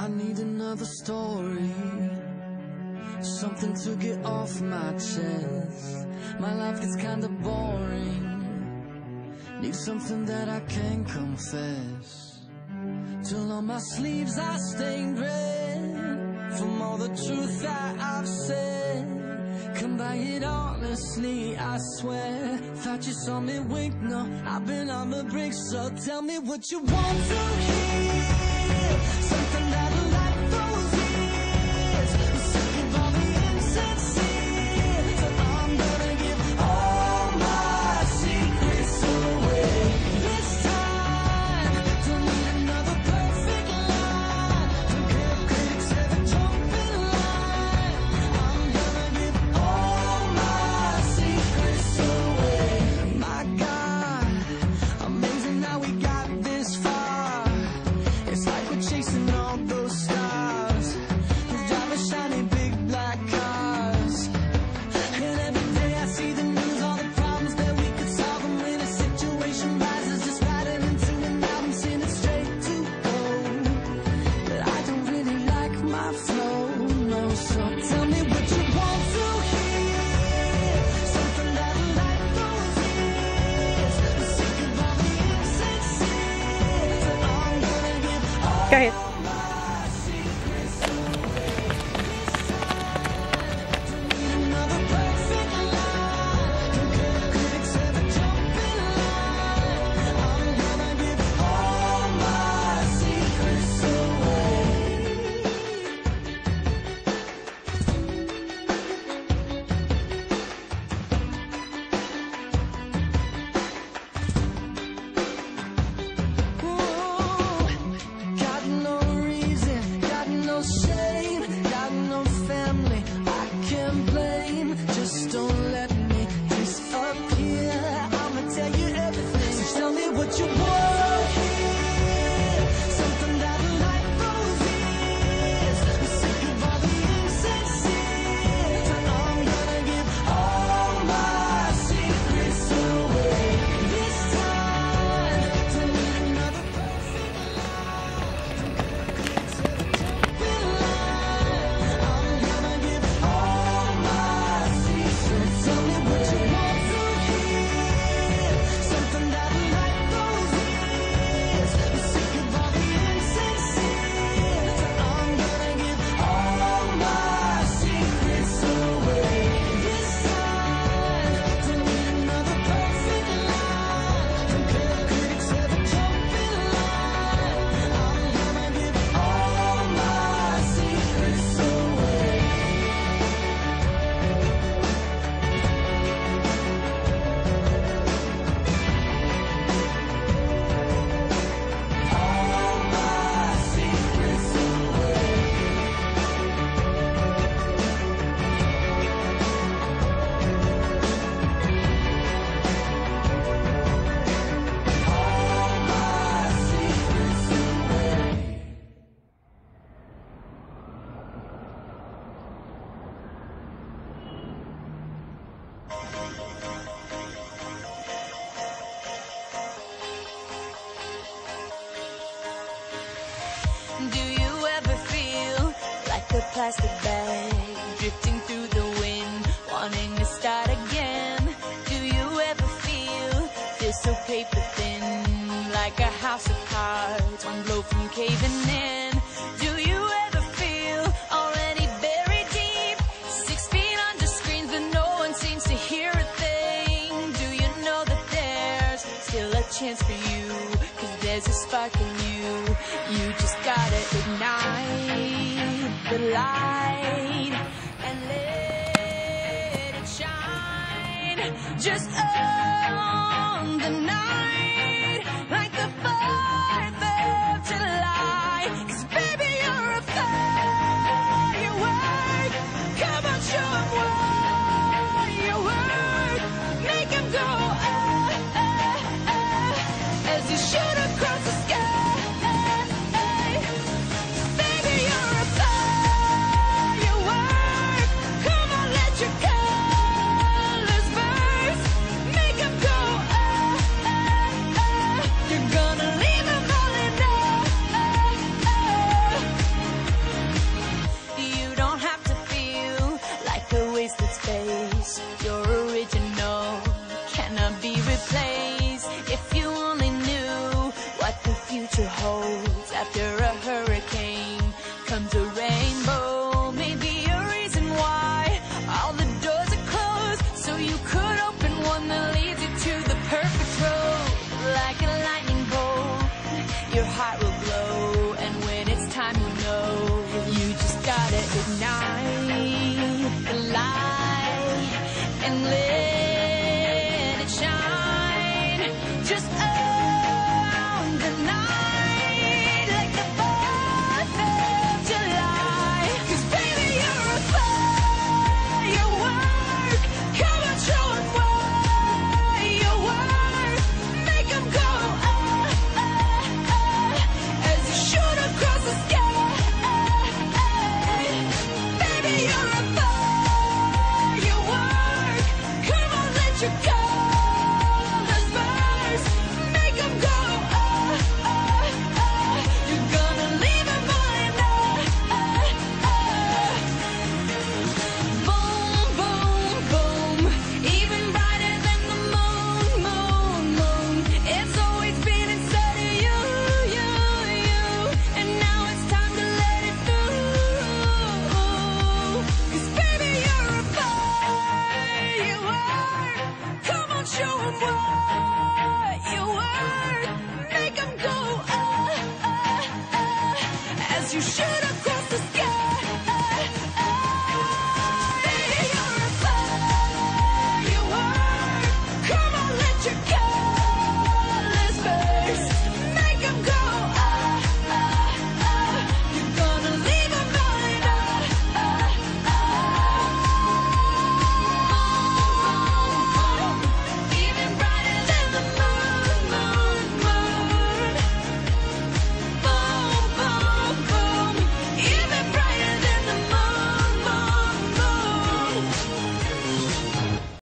need another story, something to get off my chest. My life gets kinda boring, need something that I can confess. Till on my sleeves I stained red from all the truth that I've said. Come by it honestly, I swear. Thought you saw me wink, no, I've been on the brink. So tell me what you want to hear, something that'll light those ears. I'm sick of all the insincere, so I'm gonna give all my secrets away. This time, don't need another perfect line. Don't care if critics ever jump in line. I'm gonna give all my secrets away. My God, amazing how we got this far. It's like we're chasing all those stars who drive a shiny big black cars. And every day I see the news, all the problems that we could solve. And when a situation rises, just writing into an album, send it straight to gold. But I don't really like my flow, no. So tell me what you want to hear, something that'll light those ears. I'm sick of all the insincere, so I'm gonna give all Go ahead. my secrets away. Don't need another perfect line. Don't care if critics ever jump in line. I'm gonna give all my secrets away. Got no reason, got no shame, got no family I can blame. Just don't let me disappear. I'ma tell you everything. So tell me what you want to hear, something that'll light those ears. I'm sick of all the insincere, so I'm gonna give all my secrets away. This time, don't need another perfect line. Don't care if critics ever jump in line. I'm gonna give all my secrets. Tell me what you want to hear, something that'll light those ears. I'm sick of all the insincere, so I'm gonna give all my secrets away. This time, don't need another perfect line. Don't care if critics ever jump in line. I'm gonna give all my secrets away. All my secrets away. All my secrets away. Do you ever feel like a plastic bag drifting through the wind, wanting to start again? Do you ever feel so paper thin, like a house of cards, one blow from caving in? Do you ever feel already buried deep, 6 feet under screens, but no one seems to hear a thing? Do you know that there's still a chance for you? 'Cause there's a spark in you. You just gotta ignite the light and let it shine. Just on the night, like the 4th of July. 'Cause baby, you're a firework. Come on, show 'em what you work. Make 'em go, as you shoot across the sky. Baby, you're a firework. Come on, let your colors burst. Make 'em go, place. If you only knew what the future holds. After a hurricane comes a rainbow. Maybe a reason why all the doors are closed, so you could open one that leads you to the perfect road. Like a lightning bolt, your heart will glow, and when it's time, you know you just gotta ignite the light and let it shine. Just on the night, like the 4th of July. 'Cause baby, you're a firework. Come on, show 'em what you're worth. Make 'em go, as you shoot across the sky. Baby, you're a firework. Come on, let your colors burst. Make 'em go, you're gonna leave 'em falling. Boom, boom, boom. Even brighter than the moon, moon, moon. It's always been inside of you, you, you. And now it's time to let it through. 'Cause baby, you're a firework. Come on, show 'em what you're worth.